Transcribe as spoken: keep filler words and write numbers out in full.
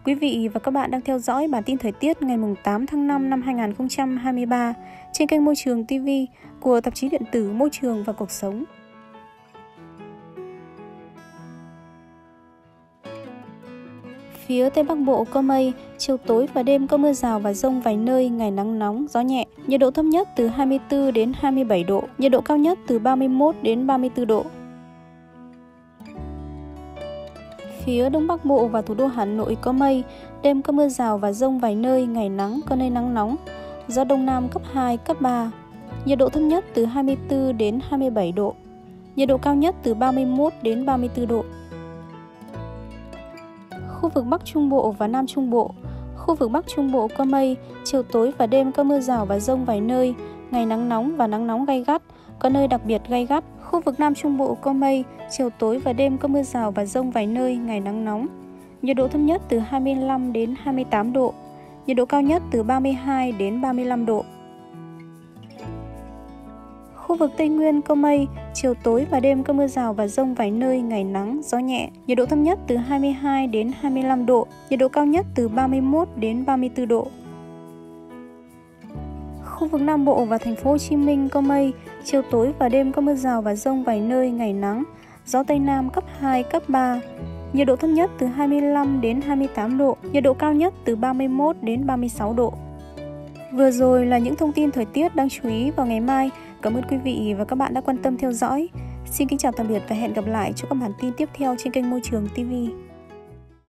Quý vị và các bạn đang theo dõi bản tin thời tiết ngày tám tháng năm năm hai nghìn không trăm hai mươi ba trên kênh Môi trường ti vi của tạp chí điện tử Môi trường và Cuộc sống. Phía Tây Bắc Bộ có mây, chiều tối và đêm có mưa rào và dông vài nơi, ngày nắng nóng, gió nhẹ. Nhiệt độ thấp nhất từ hai mươi tư đến hai mươi bảy độ, nhiệt độ cao nhất từ ba mươi mốt đến ba mươi tư độ. Phía Đông Bắc Bộ và thủ đô Hà Nội có mây, đêm có mưa rào và dông vài nơi, ngày nắng, có nơi nắng nóng. Gió Đông Nam cấp hai, cấp ba. Nhiệt độ thấp nhất từ hai mươi tư đến hai mươi bảy độ. Nhiệt độ cao nhất từ ba mươi mốt đến ba mươi tư độ. Khu vực Bắc Trung Bộ và Nam Trung Bộ. Khu vực Bắc Trung Bộ có mây, chiều tối và đêm có mưa rào và dông vài nơi, ngày nắng nóng và nắng nóng gay gắt, có nơi đặc biệt gay gắt. Khu vực Nam Trung Bộ có mây, chiều tối và đêm có mưa rào và dông vài nơi, ngày nắng nóng. Nhiệt độ thấp nhất từ hai mươi lăm đến hai mươi tám độ, nhiệt độ cao nhất từ ba mươi hai đến ba mươi lăm độ. Khu vực Tây Nguyên có mây, chiều tối và đêm có mưa rào và dông vài nơi, ngày nắng, gió nhẹ. Nhiệt độ thấp nhất từ hai mươi hai đến hai mươi lăm độ, nhiệt độ cao nhất từ ba mươi mốt đến ba mươi tư độ. Khu vực Nam Bộ và thành phố Hồ Chí Minh có mây, chiều tối và đêm có mưa rào và dông vài nơi, ngày nắng, gió Tây Nam cấp hai, cấp ba. Nhiệt độ thấp nhất từ hai mươi lăm đến hai mươi tám độ, nhiệt độ cao nhất từ ba mươi mốt đến ba mươi sáu độ. Vừa rồi là những thông tin thời tiết đáng chú ý vào ngày mai. Cảm ơn quý vị và các bạn đã quan tâm theo dõi. Xin kính chào tạm biệt và hẹn gặp lại cho các bản tin tiếp theo trên kênh Môi trường ti vi.